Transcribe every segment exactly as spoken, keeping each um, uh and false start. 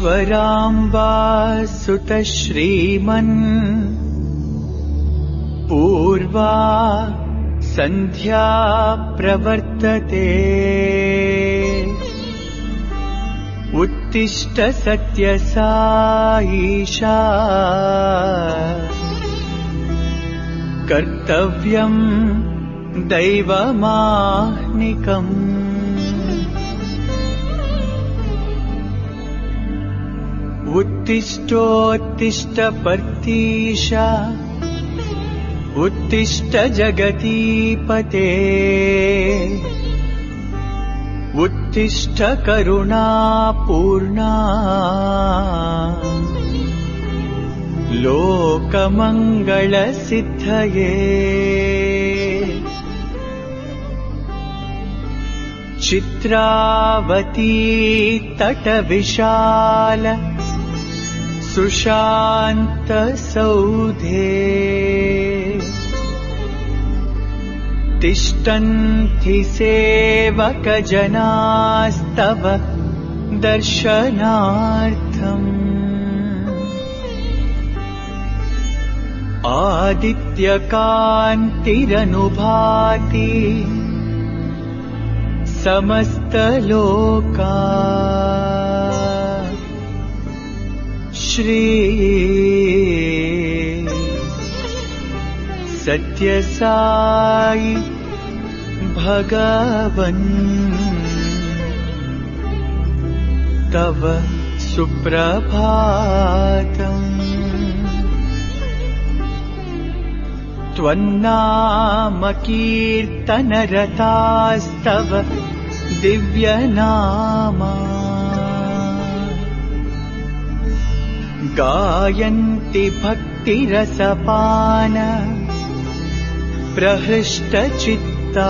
ईश्वराम्बा सुत श्रीमन् पूर्वा सन्ध्या प्रवर्तते उत्तिष्ठ सत्यसाईशा कर्तव्यं दैवमाह्निकम् उत्तिष्ठोत्तिष्ठ पर्तीशा उत्तिष्ठ जगतीपते उत्तिष्ठ करुणापूर्णा लोकमङ्गलसिद्धये चित्रावती तटविशाल सुशान्त सौधे तिष्ठन्ति सेवकजनास्तव दर्शनार्थम् आदित्यकान्तिरनुभाति समस्तलोका श्री सत्यसाई भगवन् तव सुप्रभातम् त्वन्नाम कीर्तनरतास्तव दिव्यनामा गायन्ति भक्तिरसपान प्रहृष्टचित्ता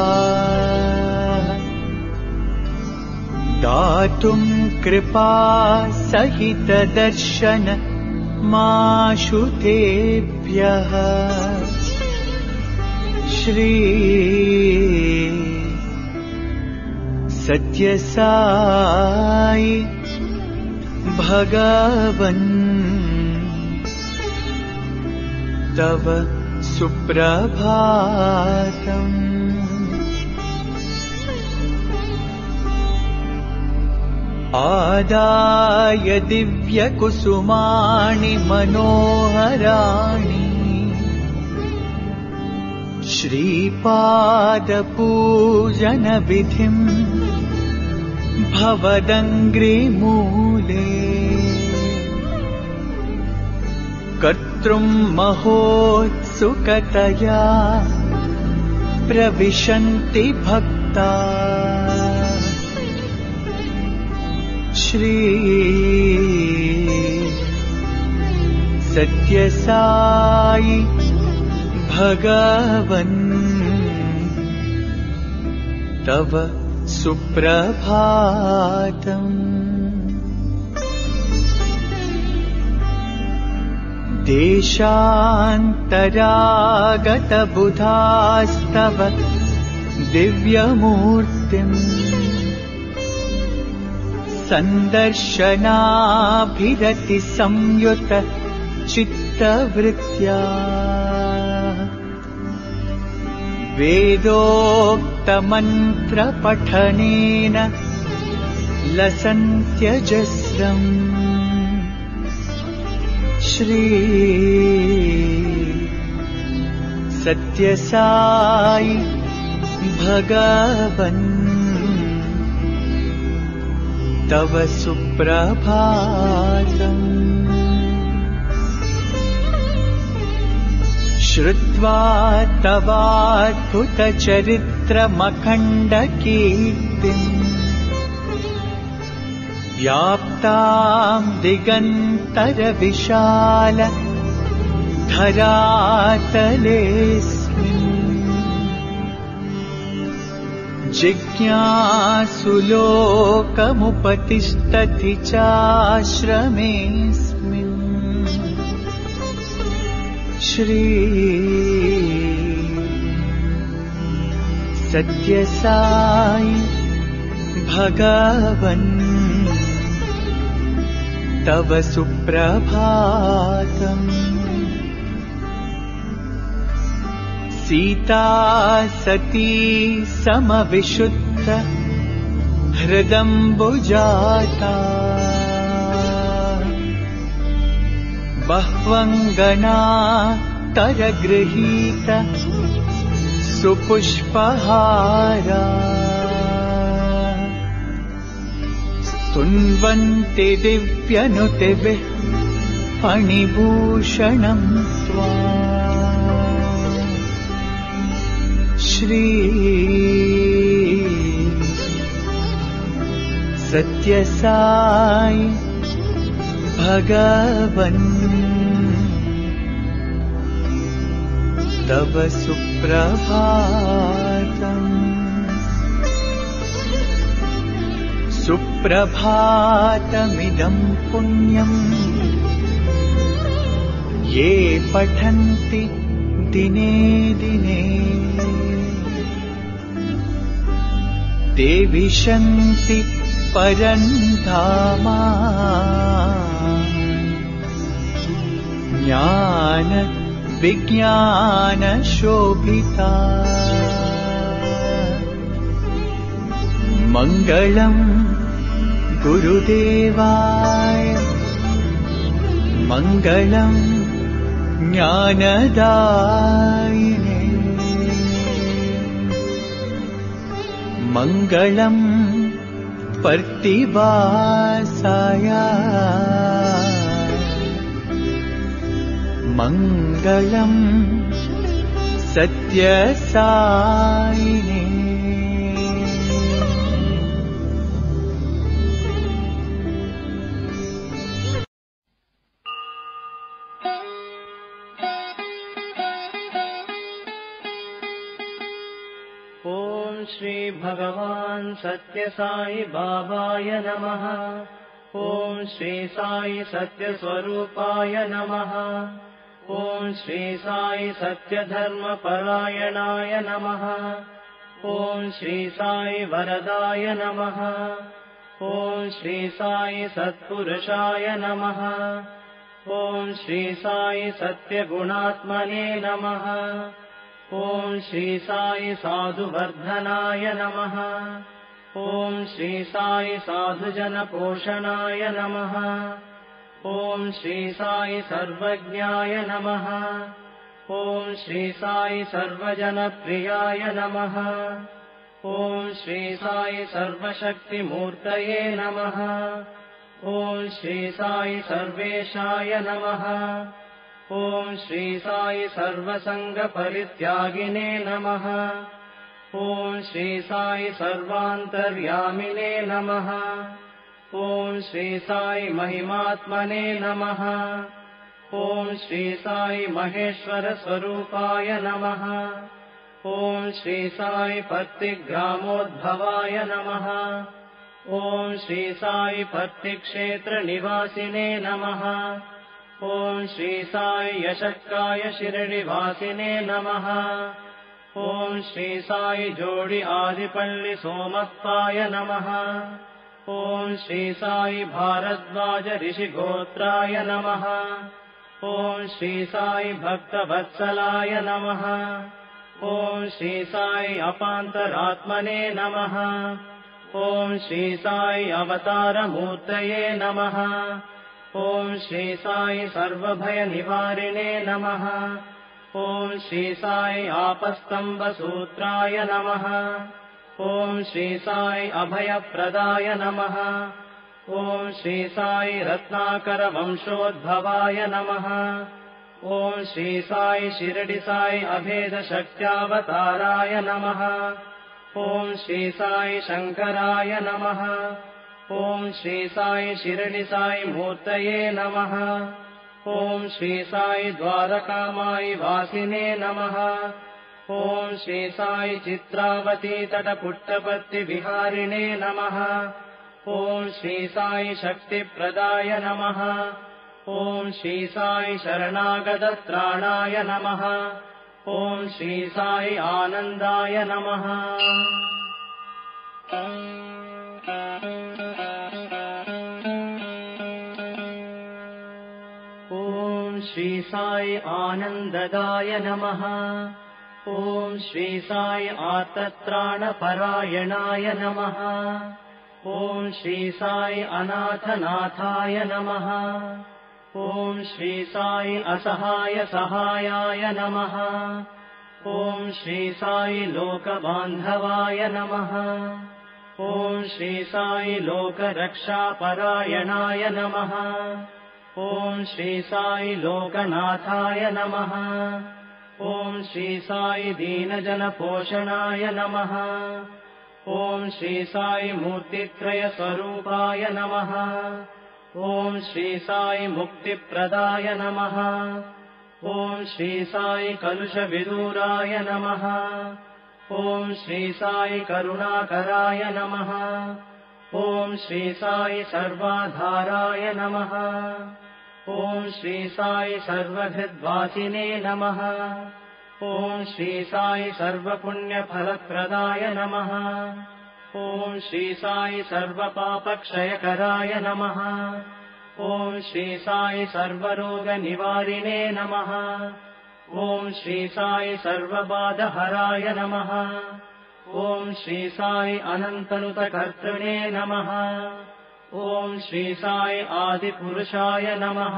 दातुं कृपा सहित दर्शन माशु तेभ्यः श्री सत्यसाई भगवन् तव सुप्रभातम् आदाय दिव्यकुसुमानि मनोहराणि श्रीपादपूजनविधिं भवदङ्घ्रिमूले कर्तृं महोत्सुकतया प्रविशन्ति भक्ता श्री सत्यसाई भगवन् तव सुप्रभातम् देशान्तरागतबुधास्तव दिव्यमूर्तिम् सन्दर्शनाभिरति संयुत चित्तवृत्त्या वेदोक्तमन्त्रपठनेन लसन्त्यजस्रम् श्री सत्यसाई भगवन् तव सुप्रभातम् श्रुत्वा तवाद्भुतचरित्रमखण्डकीर्तिम् व्याप्तां दिगन्तरविशाल धरातलेऽस्मिन् जिज्ञासुलोकमुपतिष्ठति चाश्रमेऽस्मिन् श्री सत्यसाई भगवन् तव सुप्रभातम्। सीता सती समविशुद्ध हृदम्बुजाता। बह्वङ्गना तरगृहीत सुपुष्पहारा। स्तुन्वन्ति दिव्यनुतिभिः फणिभूषणम् त्वाम्। श्री सत्यसाई भगवन् तव सुप्रभातम्। सुप्रभातमिदं पुण्यम् ये पठन्ति दिने दिने। ते विशन्ति परन्धामा। ज्ञान विज्ञान शोभिता। मङ्गलम् गुरुदेवाय मङ्गलम् ज्ञानदायिने। मङ्गलम् पर्तिवासाय मङ्गलम् सत्यसायिने। ओम श्री भगवान सत्य साई बाबाय नमः। ओम श्री साई सत्य स्वरूपाय नमः। ओम श्री साई सत्य धर्म परायणाय नमः। ओम श्री साई वरदाय नमः। ओम श्री साई सत्पुरुषाय नमः। ओम श्री साई सत्य गुणात्मने नमः। ओम श्री साई साधुवर्धनाय नमः। ओम श्री साई साधुजन पोषणाय नमः। ओम श्री साई सर्वज्ञाय नमः। ओम श्री साई सर्वजन प्रियाय नमः। ओम श्री साई सर्वशक्तिमूर्तये नमः। ओम श्री साई सर्वेशाय नमः। ओम श्री साई सर्वसंग परित्यागिने नमः। ओम श्री साई सर्वान्तर्यामिने नमः। ओम श्री साई महिमात्मने नमः। ओम श्री साई महेश्वर स्वरूपाय नमः। ओम श्री साई पत्तिग्रामोद्भवाय नमः। ओम श्री साई पत्तिक्षेत्र निवासिने नमः। ओम श्री साई यशक्काय शिरडिवासिने नमः। ओम श्री साई जोडि आदिपल्लि सोमप्पाय नमः। ओम श्री साई भारद्वाज ऋषिगोत्राय नमः। ओम श्री साई भक्तवत्सलाय नमः। ओम श्री साई अपान्तरात्मने नमः। ओम श्री साई अवतारमूर्तये नमः। ओम श्री साई सर्वभयनिवारिणे नमः। ओम श्री साई आपस्तम्बसूत्राय नमः। ओम श्री साई अभयप्रदाय नमः। ओम श्री साई रत्नाकर वंशोद्भवाय नमः। ओम श्री साई शिरडि साई अभेद शक्त्यावताराय नमः। ओम श्री साई शंकराय नमः। ओम श्री साई शिरडि साई मूर्तये नमः। ओम श्री साई द्वारकामाई वासिने नमः। ओम श्री साई चित्रावती तटपुट्टपत्ति विहारिणे नमः। ओम श्री साई शक्तिप्रदाय नमः। ओम श्री साई शरणागतत्राणाय नमः। ओम श्री साई आनन्दाय नमः। ॐ श्री साई आनन्ददाय नमः। ॐ श्री साई आर्तत्राणपरायणाय नमः। ॐ श्री साई अनाथनाथाय नमः। ॐ श्री साई असहाय सहायाय नमः। ॐ श्री साई लोकबान्धवाय नमः। ॐ श्री साई लोकरक्षापरायणाय नमः। ॐ श्री साई लोकनाथाय नमः। ॐ श्री साई दीनजनपोषणाय नमः। ॐ श्री साई मूर्तित्रयस्वरूपाय नमः। ॐ श्री साई मुक्तिप्रदाय नमः। ॐ श्री साई कलुषविदूराय नमः। ॐ श्री साई करुणाकराय नमः। ॐ श्री साई सर्वाधाराय नमः। ॐ श्री साई सर्वहृद्वासिने नमः। ॐ श्री साई सर्वपुण्यफलप्रदाय नमः। ॐ श्री साई सर्वपापक्षयकराय नमः। ॐ श्री साई सर्वरोगनिवारिणे नमः। ॐ श्री साई सर्वबाधहराय नमः। ॐ श्री साई अनन्तनुतकर्तृणे नमः। ॐ श्री साई आदिपुरुषाय नमः।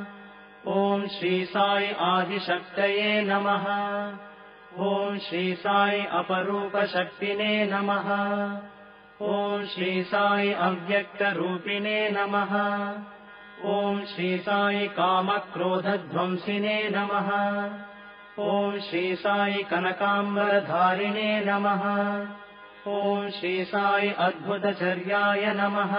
ॐ श्री साई आदिशक्तये नमः। ॐ श्री साई अपरूपशक्तिने नमः। ॐ श्री साई अव्यक्तरूपिणे नमः। ॐ श्री साई कामक्रोधध्वंसिने नमः। ॐ श्री साई कनकाम्बरधारिणे नमः। ॐ श्री साई अद्भुतचर्याय नमः।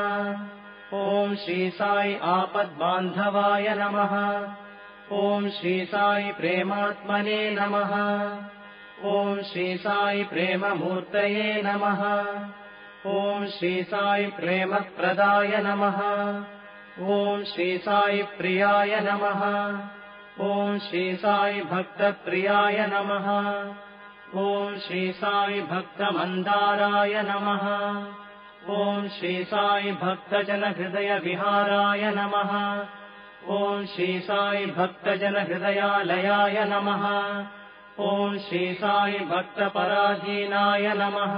ॐ श्री साई आपद्बान्धवाय नमः। ॐ श्री साई प्रेमात्मने नमः। ॐ श्री साई प्रेममूर्तये नमः। ॐ श्री साई प्रेमप्रदाय नमः। ॐ श्री साई प्रियाय नमः। ॐ श्री साई भक्तप्रियाय नमः। ॐ श्री साई भक्तमन्दाराय नमः। ॐ श्री साई भक्तजनहृदयविहाराय नमः। ॐ श्री साई भक्तजनहृदयालयाय नमः। ॐ श्री साई भक्तपराधीनाय नमः।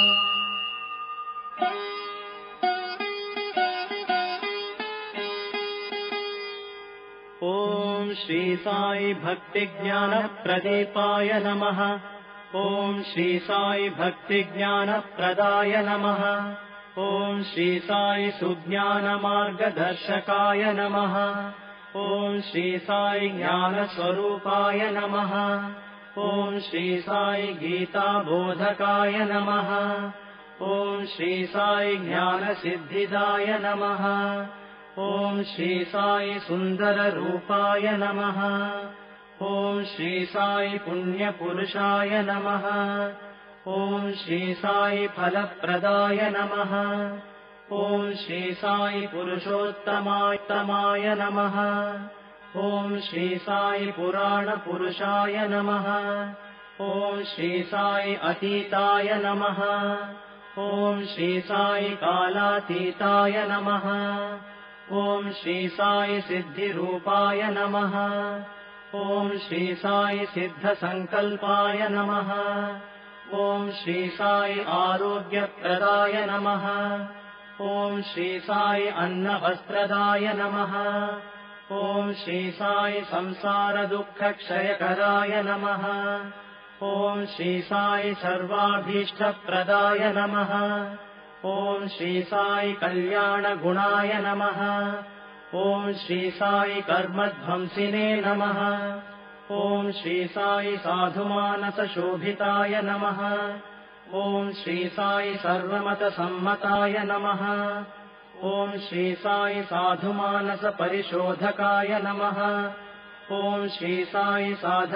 ॐ श्री साई भक्तिज्ञानप्रदीपाय नमः। ॐ श्री साई भक्तिज्ञानप्रदाय नमः। ॐ श्री साई सुज्ञानमार्गदर्शकाय नमः। ॐ श्री साई ज्ञानस्वरूपाय नमः। ॐ श्री साई गीताबोधकाय नमः। ॐ श्री साई ज्ञानसिद्धिदाय नमः। ॐ श्री साई सुन्दररूपाय नमः। ॐ श्री साई पुण्यपुरुषाय नमः। ॐ श्री साई फलप्रदाय नमः। ॐ श्री साई पुरुषोत्तमाय नमः। ॐ श्री साई पुराणपुरुषाय नमः। ॐ श्री साई अतीताय नमः। ॐ श्री साई कालातीताय नमः। ॐ श्री साई सिद्धिरूपाय नमः। ॐ श्री साई सिद्धसङ्कल्पाय नमः। ॐ श्री साई आरोग्यप्रदाय नमः। ॐ श्री साई अन्नवस्त्रदाय नमः। ॐ श्री साई संसारदुःखक्षयकराय नमः। ॐ श्री साई सर्वाभीष्टप्रदाय नमः। ॐ श्री साई कल्याणगुणाय नमः। ॐ श्री साई कर्मध्वंसिने नमः। ॐ श्री साई साधुमानसशोभिताय नमः। ॐ श्री साई सर्वमतसम्मताय नमः। ॐ श्री साई साधुमानसपरिशोधकाय नमः। ॐ श्री साई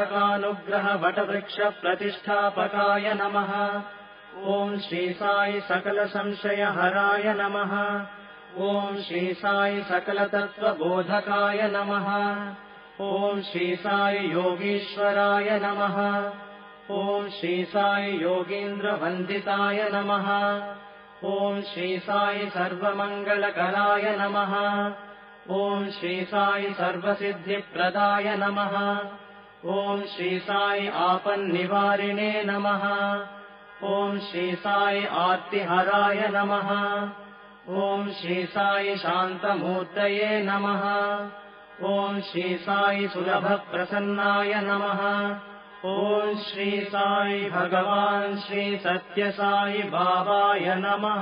साधकानुग्रहवटवृक्षप्रतिष्ठापकाय नमः। ॐ श्री साई सकलसंशयहराय नमः। ॐ श्री साई सकलतत्त्वबोधकाय नमः। ॐ श्री साई योगीश्वराय नमः। ॐ श्री साई योगीन्द्रवन्दिताय नमः। ॐ श्री साई सर्वमङ्गलकराय नमः। ॐ श्री साई सर्वसिद्धिप्रदाय नमः। ॐ श्री साई आपन्निवारिणे नमः। ॐ श्री साई आर्तिहराय नमः। ॐ श्री साई शान्तमूर्तये नमः। ॐ श्री साई सुलभप्रसन्नाय नमः। ॐ श्री साई भगवान् श्री सत्य साई बाबाय नमः।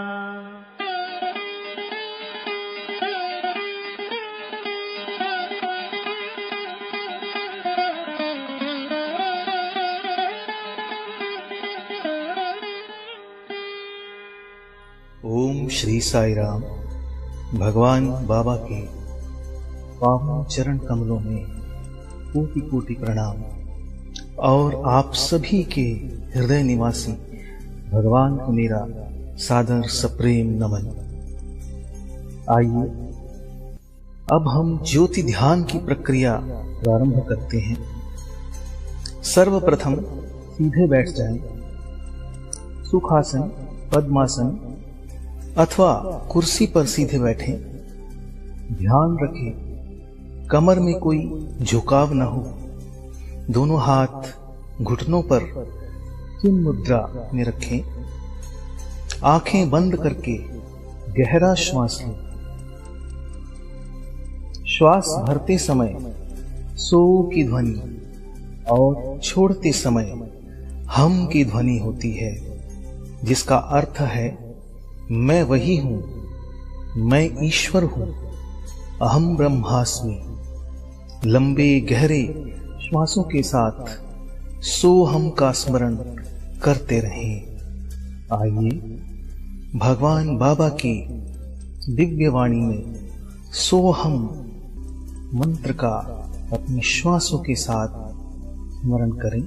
ओम श्री साई राम। भगवान बाबा के पावन चरण कमलों में कोटि कोटि प्रणाम और आप सभी के हृदय निवासी भगवान को मेरा सादर सप्रेम नमन। आइए अब हम ज्योति ध्यान की प्रक्रिया प्रारंभ करते हैं। सर्वप्रथम सीधे बैठ जाएं। सुखासन, पद्मासन अथवा कुर्सी पर सीधे बैठें। ध्यान रखें कमर में कोई झुकाव न हो। दोनों हाथ घुटनों पर चिन्ह मुद्रा में रखें। आंखें बंद करके गहरा श्वास लें। श्वास भरते समय सो की ध्वनि और छोड़ते समय हम की ध्वनि होती है, जिसका अर्थ है मैं वही हूं, मैं ईश्वर हूं, अहम ब्रह्मास्मि। लंबे गहरे श्वासों के साथ सोहम का स्मरण करते रहें। आइए भगवान बाबा की दिव्य वाणी में सोहम मंत्र का अपने श्वासों के साथ स्मरण करें।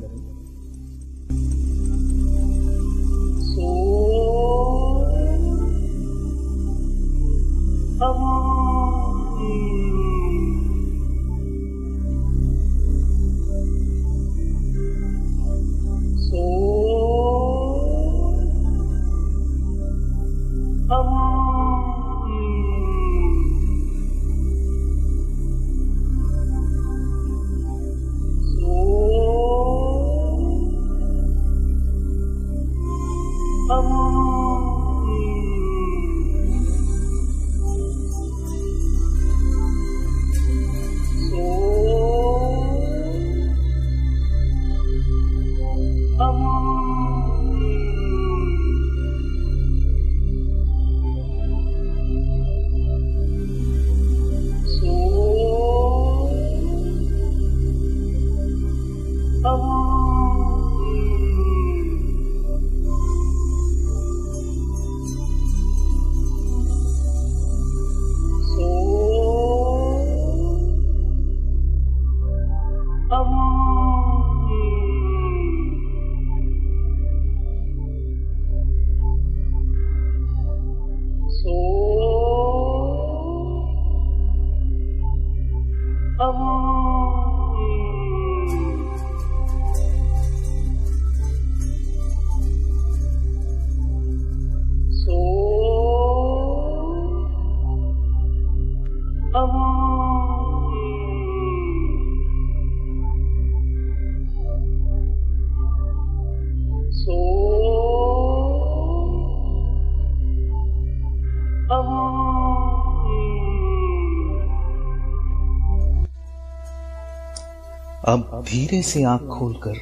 अब धीरे से आंख खोलकर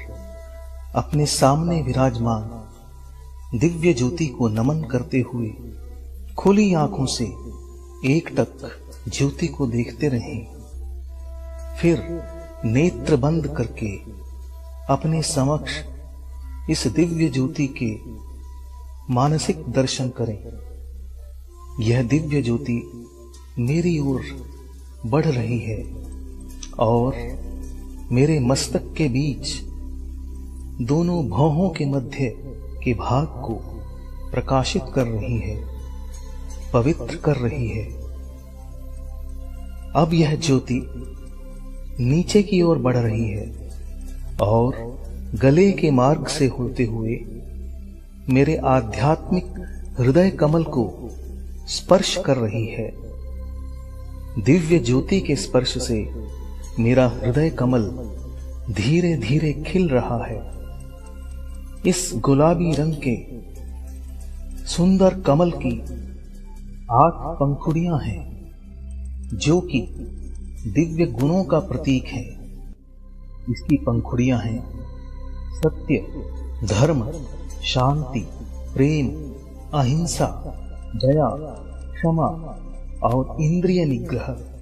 अपने सामने विराजमान दिव्य ज्योति को नमन करते हुए खुली आंखों से एकटक ज्योति को देखते रहें। फिर नेत्र बंद करके अपने समक्ष इस दिव्य ज्योति के मानसिक दर्शन करें। यह दिव्य ज्योति मेरी ओर बढ़ रही है और मेरे मस्तक के बीच दोनों भौहों के मध्य के भाग को प्रकाशित कर रही है, पवित्र कर रही है। अब यह ज्योति नीचे की ओर बढ़ रही है और गले के मार्ग से होते हुए मेरे आध्यात्मिक हृदय कमल को स्पर्श कर रही है। दिव्य ज्योति के स्पर्श से मेरा हृदय कमल धीरे धीरे खिल रहा है। इस गुलाबी रंग के सुंदर कमल की आठ पंखुड़ियां हैं, जो कि दिव्य गुणों का प्रतीक है। इसकी पंखुड़ियां हैं सत्य, धर्म, शांति, प्रेम, अहिंसा, दया, क्षमा और इंद्रिय निग्रह।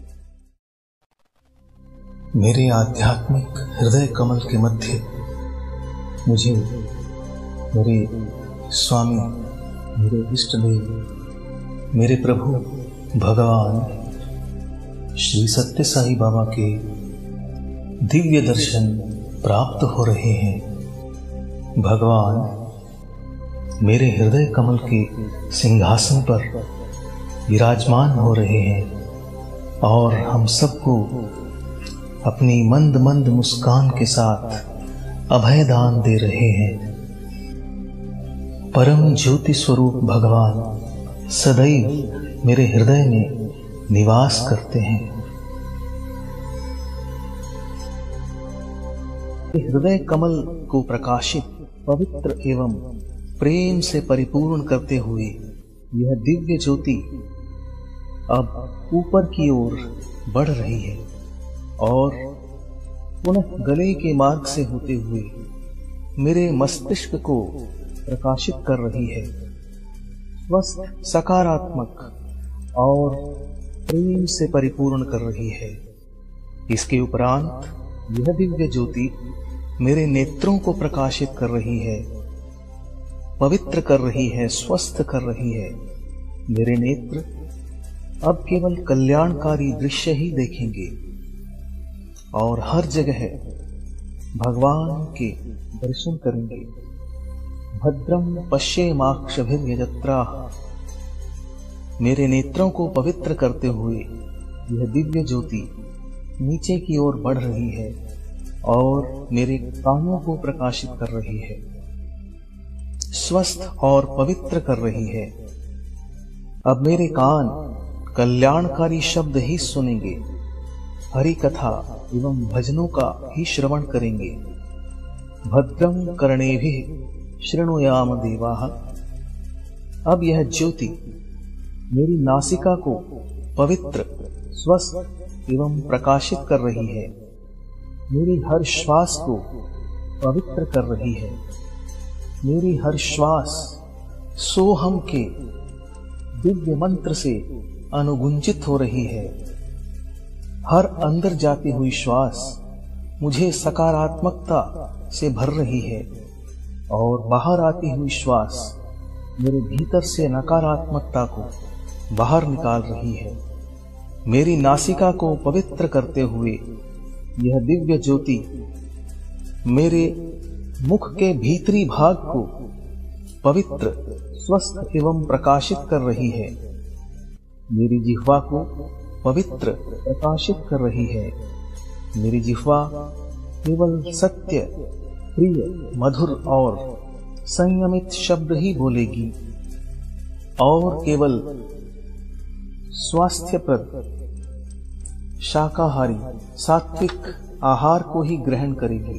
मेरे आध्यात्मिक हृदय कमल के मध्य मुझे मेरे स्वामी, मेरे इष्ट देव, मेरे प्रभु भगवान श्री सत्य साई बाबा के दिव्य दर्शन प्राप्त हो रहे हैं। भगवान मेरे हृदय कमल के सिंहासन पर विराजमान हो रहे हैं और हम सबको अपनी मंद मंद मुस्कान के साथ अभय दान दे रहे हैं। परम ज्योति स्वरूप भगवान सदैव मेरे हृदय में निवास करते हैं। हृदय कमल को प्रकाशित, पवित्र एवं प्रेम से परिपूर्ण करते हुए यह दिव्य ज्योति अब ऊपर की ओर बढ़ रही है और पुनः गले के मार्ग से होते हुए मेरे मस्तिष्क को प्रकाशित कर रही है। स्वस्थ, सकारात्मक और प्रेम से परिपूर्ण कर रही है। इसके उपरांत यह दिव्य ज्योति मेरे नेत्रों को प्रकाशित कर रही है, पवित्र कर रही है, स्वस्थ कर रही है। मेरे नेत्र अब केवल कल्याणकारी दृश्य ही देखेंगे और हर जगह भगवान के दर्शन करेंगे। भद्रम पश्येमाक्षभिर्यजत्राः। मेरे नेत्रों को पवित्र करते हुए यह दिव्य ज्योति नीचे की ओर बढ़ रही है और मेरे कानों को प्रकाशित कर रही है, स्वस्थ और पवित्र कर रही है। अब मेरे कान कल्याणकारी शब्द ही सुनेंगे, हरि कथा एवं भजनों का ही श्रवण करेंगे। भद्रम कर्णेभिः शृणुयाम देवाः। अब यह ज्योति मेरी नासिका को पवित्र, स्वस्थ एवं प्रकाशित कर रही है। मेरी हर श्वास को पवित्र कर रही है। मेरी हर श्वास सोहम के दिव्य मंत्र से अनुगुंजित हो रही है। हर अंदर जाती हुई श्वास मुझे सकारात्मकता से भर रही है और बाहर आती हुई श्वास मेरे भीतर से नकारात्मकता को बाहर निकाल रही है। मेरी नासिका को पवित्र करते हुए यह दिव्य ज्योति मेरे मुख के भीतरी भाग को पवित्र, स्वस्थ एवं प्रकाशित कर रही है। मेरी जिह्वा को पवित्र, प्रकाशित कर रही है। मेरी जिह्वा केवल सत्य, प्रिय, मधुर और संयमित शब्द ही बोलेगी और केवल स्वास्थ्यप्रद, शाकाहारी, सात्विक आहार को ही ग्रहण करेगी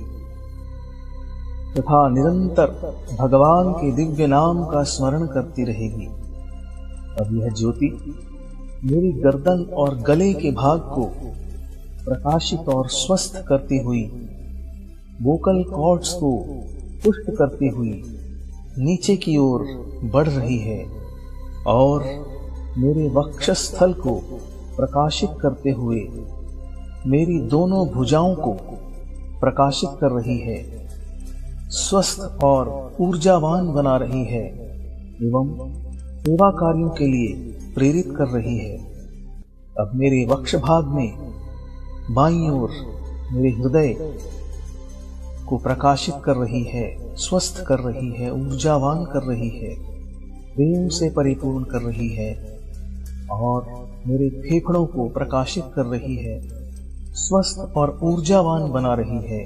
तथा निरंतर भगवान के दिव्य नाम का स्मरण करती रहेगी। अब यह ज्योति मेरी गर्दन और गले के भाग को प्रकाशित और स्वस्थ करती हुई, वोकल कॉर्ड्स को पुष्ट करती हुई नीचे की ओर बढ़ रही है और मेरे वक्षस्थल को प्रकाशित करते हुए मेरी दोनों भुजाओं को प्रकाशित कर रही है, स्वस्थ और ऊर्जावान बना रही है एवं सेवा कार्यों के लिए प्रेरित कर रही है। अब मेरे वक्ष भाग में बाईं ओर मेरे हृदय को प्रकाशित कर रही है, स्वस्थ कर रही है, ऊर्जावान कर रही है, प्रेम से परिपूर्ण कर रही है और मेरे फेफड़ों को प्रकाशित कर रही है, स्वस्थ और ऊर्जावान बना रही है।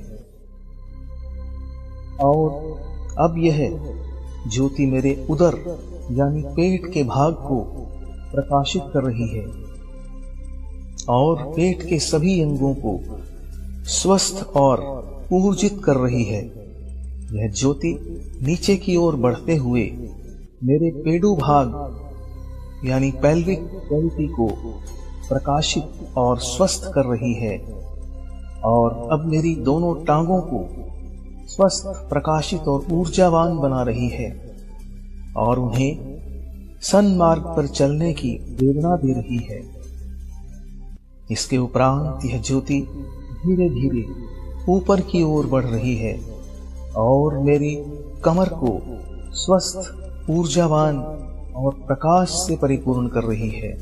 और अब यह ज्योति मेरे उदर यानी पेट के भाग को प्रकाशित कर रही है और पेट के सभी अंगों को स्वस्थ और ऊर्जित कर रही है। यह ज्योति नीचे की ओर बढ़ते हुए मेरे पेडू भाग यानी पेल्विक कैविटी को प्रकाशित और स्वस्थ कर रही है और अब मेरी दोनों टांगों को स्वस्थ, प्रकाशित और ऊर्जावान बना रही है और उन्हें सन्मार्ग पर चलने की प्रेरणा दे रही है। इसके उपरांत यह ज्योति धीरे धीरे ऊपर की ओर बढ़ रही है और मेरी कमर को स्वस्थ, ऊर्जावान और प्रकाश से परिपूर्ण कर रही है।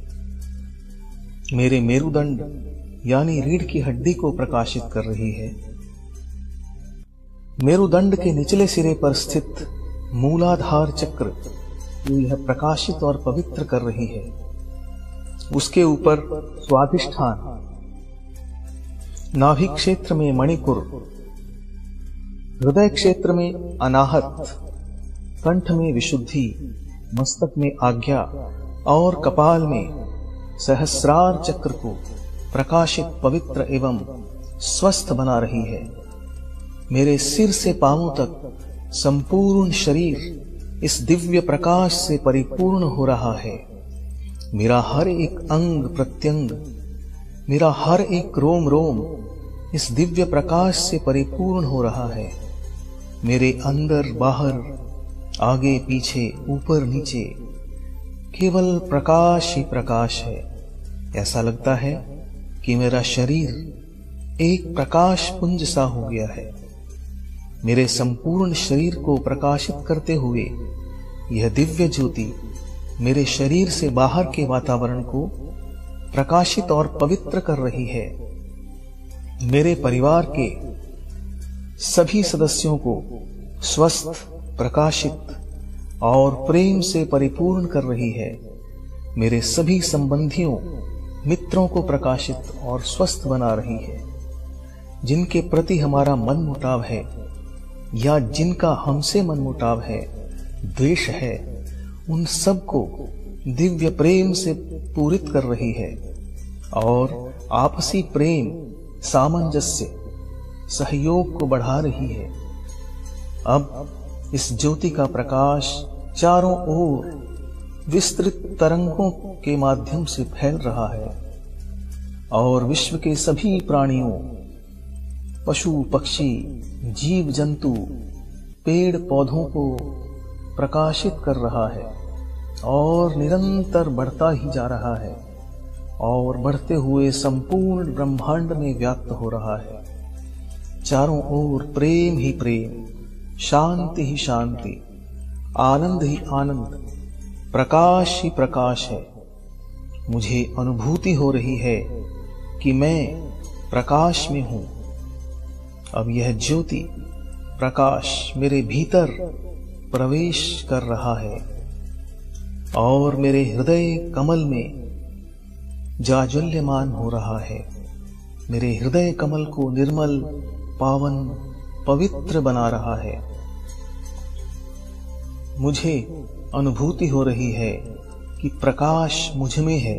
मेरे मेरुदंड यानी रीढ़ की हड्डी को प्रकाशित कर रही है। मेरुदंड के निचले सिरे पर स्थित मूलाधार चक्र को यह प्रकाशित और पवित्र कर रही है। उसके ऊपर स्वाधिष्ठान, नाभि क्षेत्र में मणिपुर, हृदय क्षेत्र में अनाहत, कंठ में विशुद्धि, मस्तक में आज्ञा और कपाल में सहस्रार चक्र को प्रकाशित, पवित्र एवं स्वस्थ बना रही है। मेरे सिर से पांवों तक संपूर्ण शरीर इस दिव्य प्रकाश से परिपूर्ण हो रहा है। मेरा हर एक अंग प्रत्यंग, मेरा हर एक रोम रोम इस दिव्य प्रकाश से परिपूर्ण हो रहा है। मेरे अंदर बाहर, आगे पीछे, ऊपर नीचे केवल प्रकाश ही प्रकाश है। ऐसा लगता है कि मेरा शरीर एक प्रकाश पुंज सा हो गया है। मेरे संपूर्ण शरीर को प्रकाशित करते हुए यह दिव्य ज्योति मेरे शरीर से बाहर के वातावरण को प्रकाशित और पवित्र कर रही है। मेरे परिवार के सभी सदस्यों को स्वस्थ, प्रकाशित और प्रेम से परिपूर्ण कर रही है। मेरे सभी संबंधियों, मित्रों को प्रकाशित और स्वस्थ बना रही है। जिनके प्रति हमारा मन मुटाव है या जिनका हमसे मन मुटाव है, द्वेष है, उन सबको दिव्य प्रेम से पूरित कर रही है और आपसी प्रेम, सामंजस्य, सहयोग को बढ़ा रही है। अब इस ज्योति का प्रकाश चारों ओर विस्तृत तरंगों के माध्यम से फैल रहा है और विश्व के सभी प्राणियों, पशु पक्षी, जीव जंतु, पेड़ पौधों को प्रकाशित कर रहा है और निरंतर बढ़ता ही जा रहा है और बढ़ते हुए संपूर्ण ब्रह्मांड में व्याप्त हो रहा है। चारों ओर प्रेम ही प्रेम, शांति ही शांति, आनंद ही आनंद, प्रकाश ही प्रकाश है। मुझे अनुभूति हो रही है कि मैं प्रकाश में हूं। अब यह ज्योति प्रकाश मेरे भीतर प्रवेश कर रहा है और मेरे हृदय कमल में जाज्वल्यमान हो रहा है। मेरे हृदय कमल को निर्मल, पावन, पवित्र बना रहा है। मुझे अनुभूति हो रही है कि प्रकाश मुझ में है।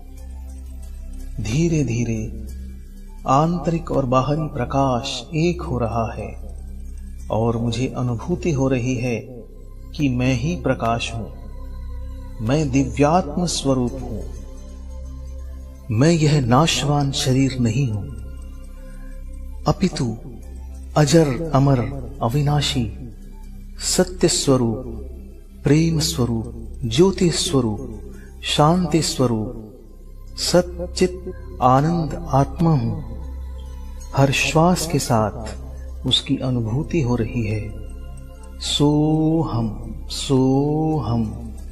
धीरे धीरे आंतरिक और बाहरी प्रकाश एक हो रहा है और मुझे अनुभूति हो रही है कि मैं ही प्रकाश हूं। मैं दिव्यात्म स्वरूप हूं। मैं यह नाशवान शरीर नहीं हूं, अपितु अजर अमर अविनाशी सत्य स्वरूप, प्रेम स्वरूप, ज्योति स्वरूप, शांति स्वरूप, सच्चित आनंद आत्मा हूं। हर श्वास के साथ उसकी अनुभूति हो रही है। सो हम सो हम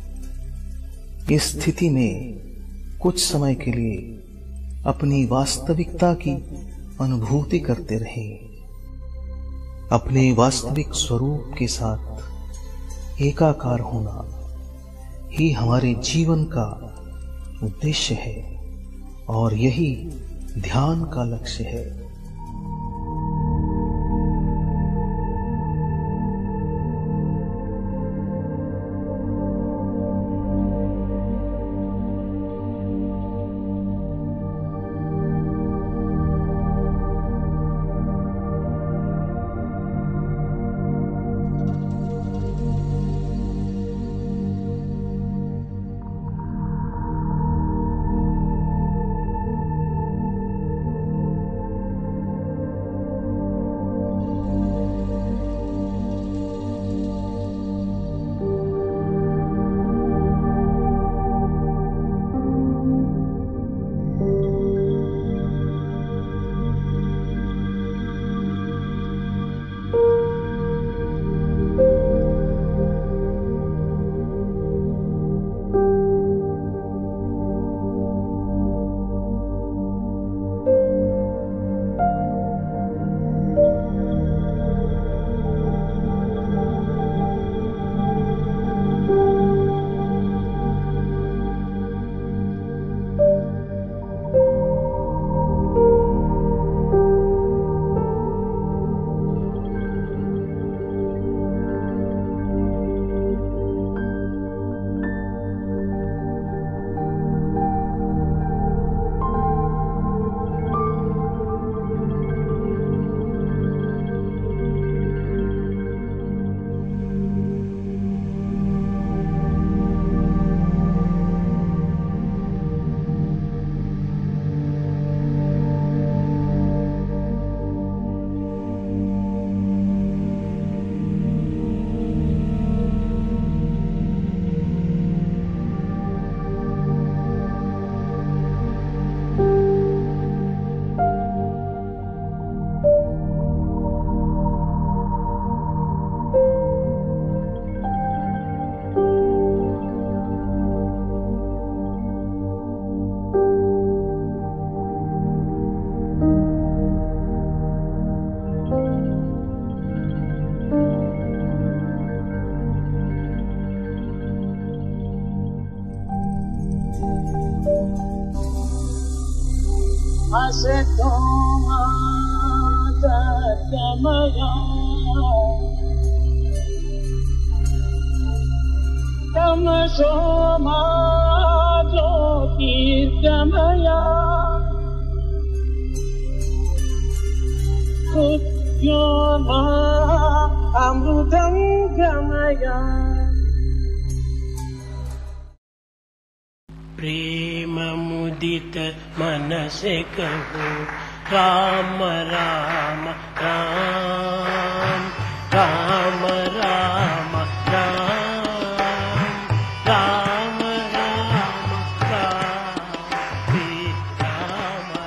इस स्थिति में कुछ समय के लिए अपनी वास्तविकता की अनुभूति करते रहे। अपने वास्तविक स्वरूप के साथ एकाकार होना ही हमारे जीवन का उद्देश्य है और यही ध्यान का लक्ष्य है। असतो मा सद्गमय तमसो मा ज्योतिर्गमय मृत्योर्मा अमृतं गमय। प्रेम मुदित मन से कहो राम राम राम राम राम राम राम राम राम राम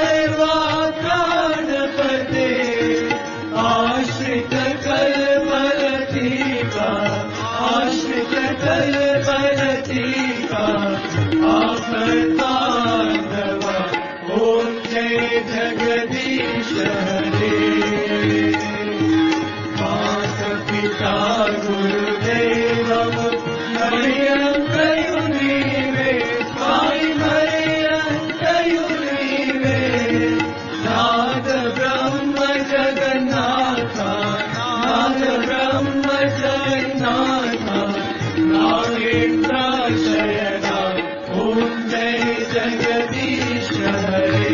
सर्वा प्राणपते आश्रित कल्प गुरुदेवं हरियन्तयुनीवे स्वामी हरियन्तयुनीवे नाथ ब्रह्म जगन्नाथ नाथ ब्रह्म जगन्नाथ नागेन्द्राशयना ॐ जय जगदीश हरे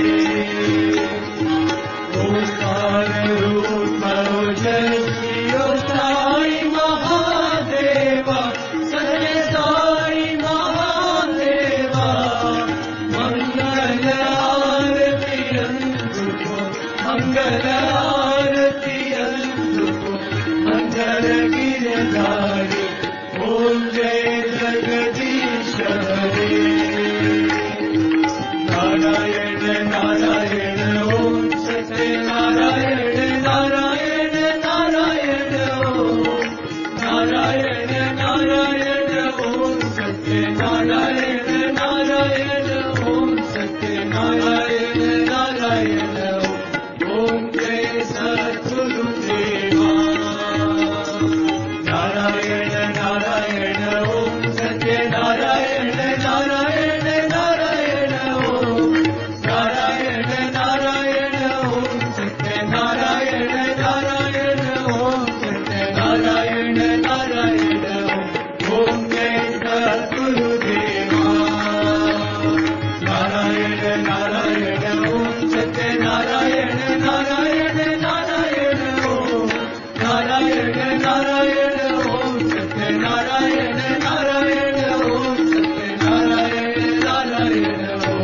ओंकार रूप ओजस्वियो साई महादेवा सत्य साई महादेवा मंगल आरती अंतुको मंगल आरती अंतुको मंगल गिरधारी ओम जय जगदीश हरे नारायण नारायण ओम सत्य नारायण नारायण नारायण ओम नारायण नारायण ओम सत्य नारायण नारायण ओम सत्य नारायण नारायण ओम जय सद्गुरुदेवा नारायण नारायण ओम सत्य नारायण नारायण नारायण ओम नारायण नारायण ओम सत्य नारायण नारायण ओम सत्य नारायण नारायण ओम जय सद्गुरुदेवा नारायण नारायण ओम सत्य नारायण नारायण नारायण ओम नारायण नारायण ओम सत्य नारायण नारायण ओम सत्य नारायण नारायण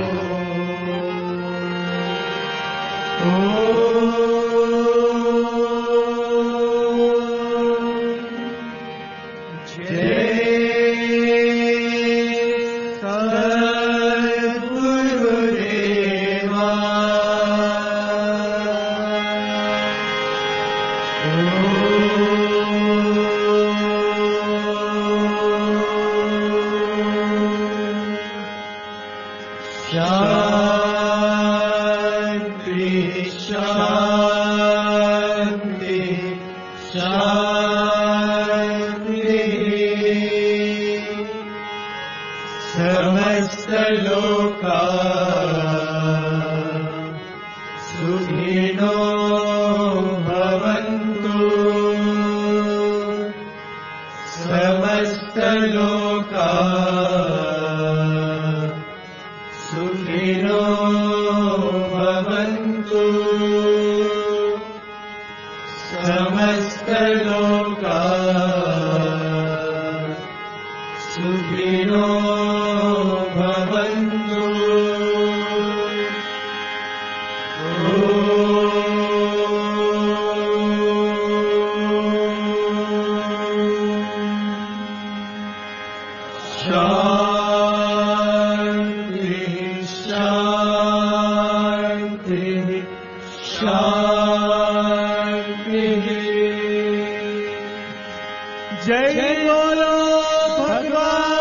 शांति शांति शांति समस्त लोका सुखिनो भवन्तु समस्त लोका सुखिनो भवन्तु समस्त लोका सुखिनो भवन्तु शांति शांति शांति जय बोलो भगवान